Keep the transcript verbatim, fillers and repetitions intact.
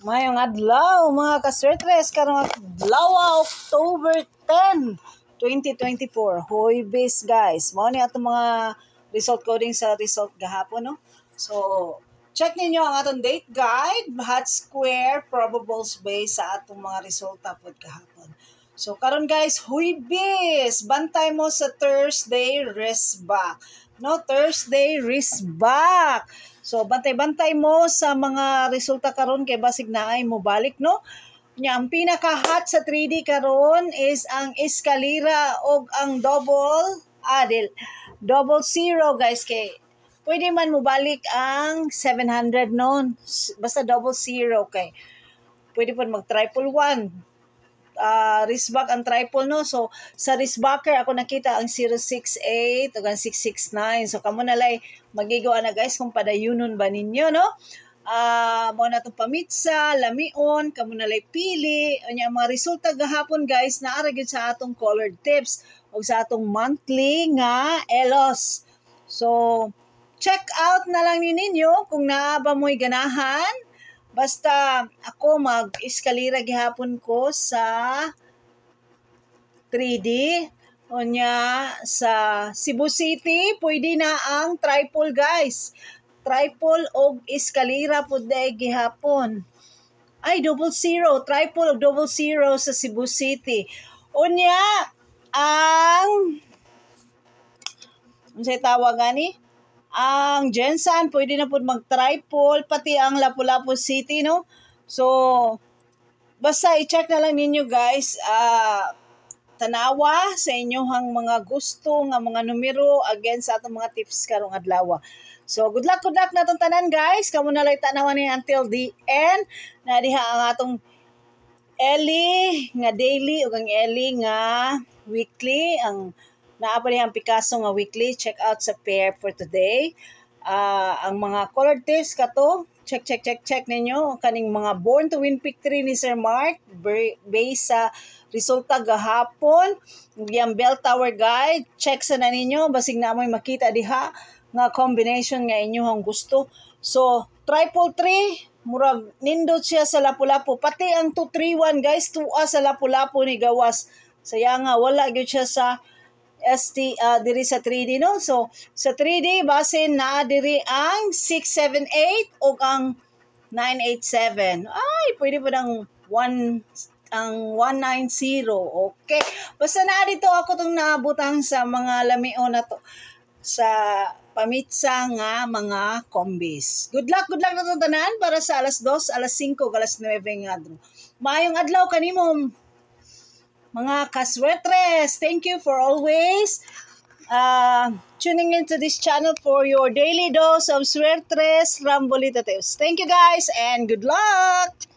Mayong adlaw mga kaswertres karong adlaw October tenth, twenty twenty-four. Huwebes guys. Mao ni ato mga result coding sa result gahapon no. So check ninyo ang atong date guide, hot square, probables based sa atong mga resulta pod gahapon. So karon guys, Huwebes, bantay mo sa Thursday rest back. No, Thursday rest back. So bantay-bantay mo sa mga resulta karon kay basig na ay mo balik no. Nya ang pinaka-hot sa three D karon is ang eskalera o ang double adil. Double zero guys kay pwede man mo balik ang seven hundred noon. Basta double zero kay pwede pa mag triple one. Uh, wristback ang triple no. So sa wristbacker ako nakita ang zero six eight ug ang six six nine. So kamo na lay magigo na guys kung padayunon ba ninyo no. Ah uh, mo na tong pamitsa, lamion, kamo na lay pili. Unya mga resulta gahapon guys naara gyud sa atong colored tips ug sa atong monthly nga E L O S. So check out na lang ninyo kung naa ba mo'y ganahan. Basta ako mag-eskalera gihapon ko sa three D. Unya sa Cebu City, pwede na ang triple guys. Triple o eskalera po day gihapon. Ay, double zero. Triple o double zero sa Cebu City. Unya, ang... Ano sa'y tawag gani? Ang Gensan, pwede na po mag-triple, pati ang Lapu-Lapu City, no? So, basta i-check na lang ninyo, guys. Uh, tanawa sa inyong mga gusto nga mga numero against sa atong mga tips karong adlaw. So, good luck, good luck na itong tanan, guys. Kamu na lang tanawa ni until the end. Na diha ang atong Ellie nga daily o ang Ellie nga weekly. Ang naapa ang Picasso nga weekly. Check out sa pair for today. Uh, ang mga color tips kato, check, check, check, check ninyo. Kaning mga Born to Win Pick three ni Sir Mark based sa resulta gahapon. Yung Bell Tower Guide, check sa na ninyo. Basig na mo'y makita diha nga combination nga inyong gusto. So, triple three, murag nindot siya sa Lapu-Lapu. Pati ang two three one guys, two a sa Lapu-Lapu ni gawas. Saya nga, wala gyud siya sa S T uh, diri sa three D no. So sa three D basin na diri ang six seven eight o ang nine eight seven. Ay, pwede po ng one ang one ninety. Okay. Basta na dito ako tong naabutang sa mga lamion na to sa pamitsa nga mga kombis. Good luck, good luck na itong tanan para sa alas dos, alas cinco, alas nueve nga adlaw. Maayong adlaw kanimo mga kaswertres. Thank you for always uh, tuning into this channel for your daily dose of swertres rambolita tips. Thank you guys and good luck!